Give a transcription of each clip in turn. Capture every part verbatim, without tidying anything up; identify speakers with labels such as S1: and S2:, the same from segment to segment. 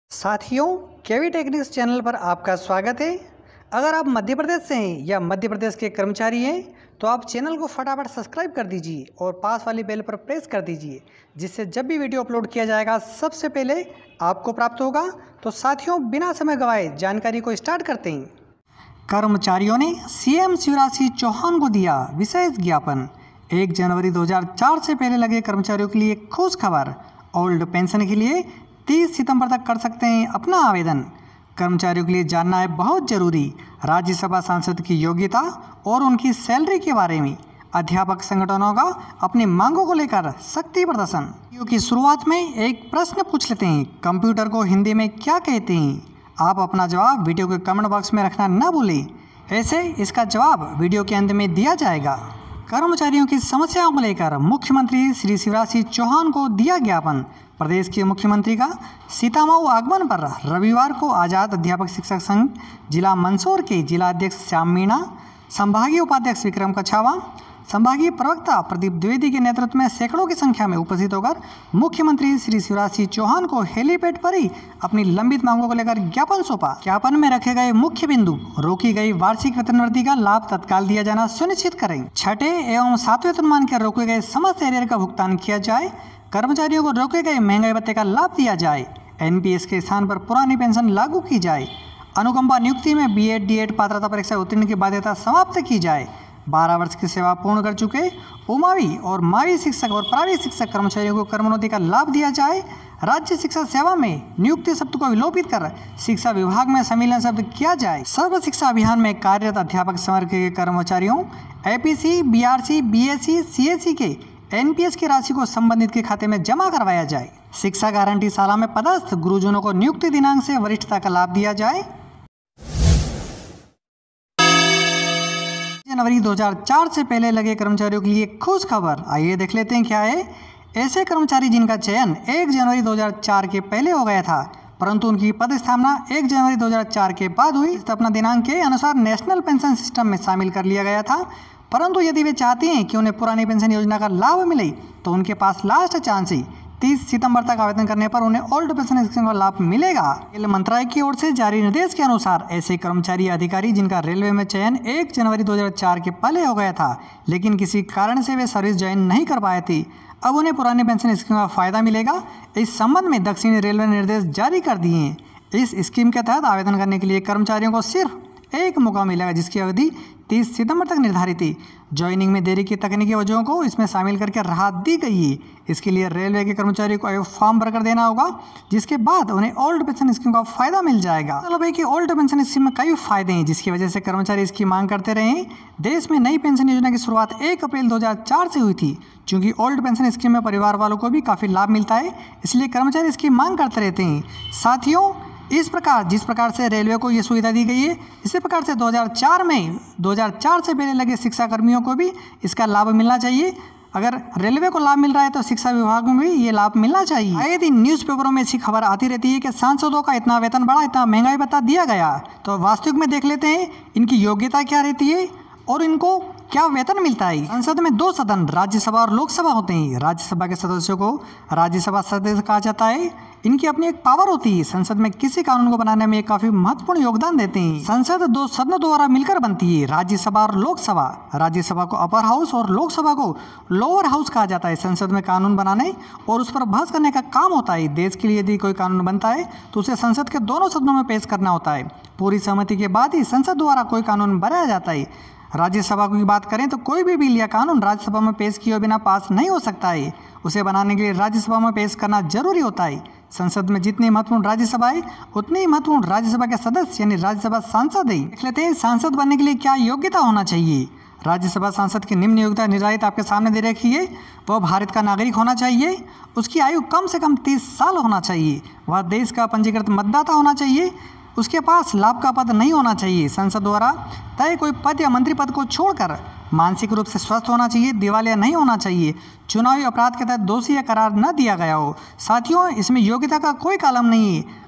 S1: साथियों, केवी techniques channel पर आपका स्वागत है। अगर आप मध्य प्रदेश से हैं या मध्य प्रदेश के कर्मचारी हैं तो आप चैनल को फटाफट सब्सक्राइब कर दीजिए और पास वाली बेल पर प्रेस कर दीजिए, जिससे जब भी वीडियो अपलोड किया जाएगा सबसे पहले आपको प्राप्त होगा। तो साथियों, बिना समय गंवाए जानकारी को स्टार्ट करते हैं। कर्मचारियों ने सीएम शिवराज सिंह चौहान को दिया विशेष ज्ञापन। एक जनवरी दो हज़ार चार से पहले लगे कर्मचारियों के लिए खुश खबर। ओल्ड पेंशन के लिए तीस सितंबर तक कर सकते हैं अपना आवेदन। कर्मचारियों के लिए जानना है बहुत जरूरी राज्यसभा सांसद की योग्यता और उनकी सैलरी के बारे में। अध्यापक संगठनों का अपनी मांगों को लेकर शक्ति प्रदर्शन। वीडियो की शुरुआत में एक प्रश्न पूछ लेते हैं, कंप्यूटर को हिंदी में क्या कहते हैं? आप अपना जवाब वीडियो के कमेंट बॉक्स में रखना न भूलें, ऐसे इसका जवाब वीडियो के अंत में दिया जाएगा। कर्मचारियों की समस्याओं को लेकर मुख्यमंत्री श्री शिवराज सिंह चौहान को दिया ज्ञापन। प्रदेश के मुख्यमंत्री का सीतामऊ आगमन पर रविवार को आज़ाद अध्यापक शिक्षक संघ जिला मंदसौर के जिला अध्यक्ष श्याम मीणा, संभागीय उपाध्यक्ष विक्रम कछावा, संभागीय प्रवक्ता प्रदीप द्विवेदी के नेतृत्व में सैकड़ों की संख्या में उपस्थित होकर मुख्यमंत्री श्री शिवराज सिंह चौहान को हेलीपैड पर ही अपनी लंबित मांगों को लेकर ज्ञापन सौंपा। ज्ञापन में रखे गए मुख्य बिंदु: रोकी गई वार्षिक वेतन वृद्धि का लाभ तत्काल दिया जाना सुनिश्चित करें, छठे एवं सातवें वेतनमान के रोके गए समस्त एरियर का भुगतान किया जाए, कर्मचारियों को रोके गए महंगाई भत्ते का लाभ दिया जाए, एनपीएस के स्थान पर पुरानी पेंशन लागू की जाए, अनुकंपा नियुक्ति में बीएड डीएड पात्रता परीक्षा उत्तीर्ण की बाध्यता समाप्त की जाए, बारह वर्ष की सेवा पूर्ण कर चुके उमावी और मावी शिक्षक और प्राइवेट शिक्षक कर्मचारियों को कर्मोन्नति का लाभ दिया जाए, राज्य शिक्षा सेवा में नियुक्ति शब्द को विलोपित कर शिक्षा विभाग में सम्मिलन शब्द किया जाए, सर्व शिक्षा अभियान में कार्यरत अध्यापक संवर्ग के कर्मचारियों एपीसी, बीआरसी, बीएससी, सीएससी के एनपीएस की राशि को संबंधित के खाते में जमा करवाया जाए, शिक्षा गारंटी शाला में पदस्थ गुरुजनों को नियुक्ति दिनांक से वरिष्ठता का लाभ दिया जाए। जनवरी दो हज़ार चार से पहले लगे कर्मचारियों के लिए खुश खबर। आइए देख लेते हैं क्या है। ऐसे कर्मचारी जिनका चयन एक जनवरी दो हज़ार चार के पहले हो गया था, परंतु उनकी पदस्थापना एक जनवरी दो हज़ार चार के बाद हुई, स्थापना दिनांक के अनुसार नेशनल पेंशन सिस्टम में शामिल कर लिया गया था। परंतु यदि वे चाहती हैं कि उन्हें पुरानी पेंशन योजना का लाभ मिले तो उनके पास लास्ट चांस है। तीस सितंबर तक आवेदन करने पर उन्हें ओल्ड पेंशन स्कीम का लाभ मिलेगा। रेल मंत्रालय की ओर से जारी निर्देश के अनुसार ऐसे कर्मचारी अधिकारी जिनका रेलवे में चयन एक जनवरी दो हज़ार चार के पहले हो गया था, लेकिन किसी कारण से वे सर्विस ज्वाइन नहीं कर पाए थे, अब उन्हें पुरानी पेंशन स्कीम का फायदा मिलेगा। इस संबंध में दक्षिणी रेलवे ने निर्देश जारी कर दिए हैं। इस स्कीम के तहत आवेदन करने के लिए कर्मचारियों को सिर्फ एक मौका मिलेगा, जिसकी अवधि तीस सितंबर तक निर्धारित थी। ज्वाइनिंग में देरी की तकनीकी वजहों को इसमें शामिल करके राहत दी गई है। इसके लिए रेलवे के कर्मचारियों को फॉर्म भरकर देना होगा, जिसके बाद उन्हें ओल्ड पेंशन स्कीम का फायदा मिल जाएगा। चलो भाई कि ओल्ड पेंशन स्कीम में कई फायदे हैं, जिसकी वजह से कर्मचारी इसकी मांग करते रहे हैं। देश में नई पेंशन योजना की शुरुआत एक अप्रैल दो हज़ार चार से हुई थी। चूँकि ओल्ड पेंशन स्कीम में परिवार वालों को भी काफ़ी लाभ मिलता है, इसलिए कर्मचारी इसकी मांग करते रहते हैं। साथियों, इस प्रकार जिस प्रकार से रेलवे को ये सुविधा दी गई है, इसी प्रकार से दो हज़ार चार में दो हज़ार चार से पहले लगे शिक्षा कर्मियों को भी इसका लाभ मिलना चाहिए। अगर रेलवे को लाभ मिल रहा है तो शिक्षा विभाग में भी ये लाभ मिलना चाहिए। आए दिन न्यूज़पेपरों में ऐसी खबर आती रहती है कि सांसदों का इतना वेतन बढ़ा, इतना महंगाई भत्ता दिया गया। तो वास्तविक में देख लेते हैं इनकी योग्यता क्या रहती है और इनको क्या वेतन मिलता है। संसद में दो सदन राज्यसभा और लोकसभा होते हैं। राज्यसभा के सदस्यों को राज्यसभा सदस्य कहा जाता है। इनकी अपनी एक पावर होती है, संसद में किसी कानून को बनाने में काफी महत्वपूर्ण योगदान देते हैं। संसद दो सदनों द्वारा मिलकर बनती है, राज्यसभा और लोकसभा। राज्यसभा को अपर हाउस और लोकसभा को लोअर हाउस कहा जाता है। संसद में कानून बनाने और उस पर बहस करने का काम होता है। देश के लिए यदि कोई कानून बनता है तो उसे संसद के दोनों सदनों में पेश करना होता है। पूरी सहमति के बाद ही संसद द्वारा कोई कानून बनाया जाता है। राज्यसभा की बात करें तो कोई भी बिल या कानून राज्यसभा में पेश किए बिना पास नहीं हो सकता है। उसे बनाने के लिए राज्यसभा में पेश करना जरूरी होता है। संसद में जितनी महत्वपूर्ण राज्यसभा है उतनी ही महत्वपूर्ण राज्यसभा के सदस्य यानी राज्यसभा सांसद है। देख लेते हैं सांसद बनने के लिए क्या योग्यता होना चाहिए। राज्यसभा सांसद की निम्न योग्यता निर्धारित आपके सामने दे रखी है। वह भारत का नागरिक होना चाहिए, उसकी आयु कम से कम तीस साल होना चाहिए, वह देश का पंजीकृत मतदाता होना चाहिए, उसके पास लाभ का पद नहीं होना चाहिए, संसद द्वारा तय कोई पद या मंत्री पद को छोड़कर मानसिक रूप से स्वस्थ होना चाहिए, दिवालिया नहीं होना चाहिए, चुनावी अपराध के तहत दोषी या करार न दिया गया हो। साथियों, इसमें योग्यता का कोई कालम नहीं है।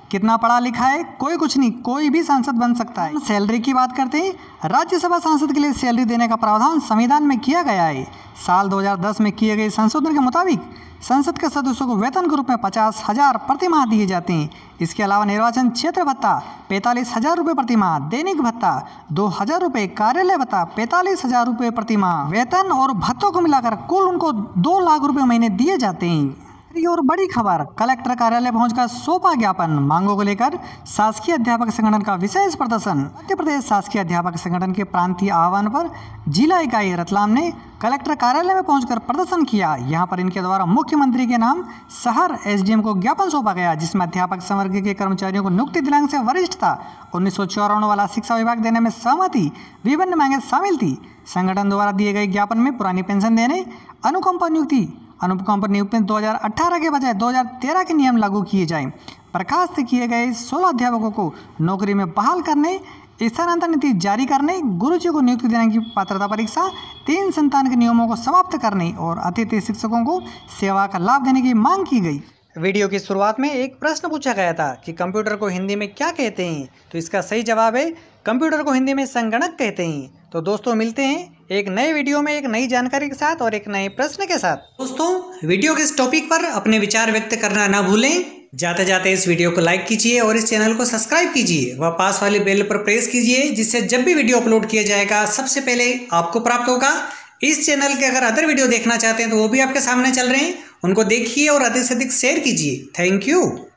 S1: कितना पढ़ा लिखा है? कोई कुछ नहीं, कोई भी सांसद बन सकता है। सैलरी की बात करते हैं। राज्यसभा सांसद के लिए सैलरी देने का प्रावधान संविधान में किया गया है। साल दो हज़ार दस में किए गए संशोधन के मुताबिक संसद के सदस्यों को वेतन के रूप में पचास हजार प्रति माह दिए जाते हैं। इसके अलावा निर्वाचन क्षेत्र भत्ता पैंतालीस हजार रुपये प्रति माह, दैनिक भत्ता दो हजार रुपये, कार्यालय भत्ता पैंतालीस हजार रुपये प्रति माह, वेतन और भत्तों को मिलाकर कुल उनको दो लाख रुपये महीने दिए जाते हैं। और बड़ी खबर, कलेक्टर कार्यालय पहुंचकर सौंपा ज्ञापन। मांगों को लेकर शासकीय अध्यापक संगठन का विशेष प्रदर्शन। मध्य प्रदेश शासकीय अध्यापक संगठन के प्रांतीय आह्वान पर जिला इकाई रतलाम ने कलेक्टर कार्यालय में पहुंचकर प्रदर्शन किया। यहां पर इनके द्वारा मुख्यमंत्री के नाम शहर एसडीएम को ज्ञापन सौंपा गया, जिसमें अध्यापक संवर्ग के कर्मचारियों को नियुक्ति दिनांक से वरिष्ठता उन्नीस सौ चौरानवे वाला शिक्षा विभाग देने में सहमति, विभिन्न मांगे शामिल थी। संगठन द्वारा दिए गए ज्ञापन में पुरानी पेंशन देने, अनुकंपा नियुक्ति अनुकंपा नियुक्ति में दो हज़ार अठारह के बजाय दो हज़ार तेरह के नियम लागू किए जाएं, बर्खास्त किए गए सोलह अध्यापकों को नौकरी में बहाल करने, स्थानांतरण नीति जारी करने, गुरुजी को नियुक्ति देने की पात्रता परीक्षा, तीन संतान के नियमों को समाप्त करने और अतिथि शिक्षकों को सेवा का लाभ देने की मांग की गई। वीडियो की शुरुआत में एक प्रश्न पूछा गया था कि कंप्यूटर को हिंदी में क्या कहते हैं, तो इसका सही जवाब है कंप्यूटर को हिंदी में संगणक कहते हैं। तो दोस्तों मिलते हैं एक नए वीडियो में एक नई जानकारी के साथ और एक नए प्रश्न के साथ। दोस्तों वीडियो के इस टॉपिक पर अपने विचार व्यक्त करना ना भूलें। जाते जाते इस वीडियो को लाइक कीजिए और इस चैनल को सब्सक्राइब कीजिए व पास वाली बेल पर प्रेस कीजिए, जिससे जब भी वीडियो अपलोड किया जाएगा सबसे पहले आपको प्राप्त होगा। इस चैनल के अगर अदर वीडियो देखना चाहते हैं तो वो भी आपके सामने चल रहे हैं, उनको देखिए और अधिक से अधिक शेयर कीजिए। Thank you.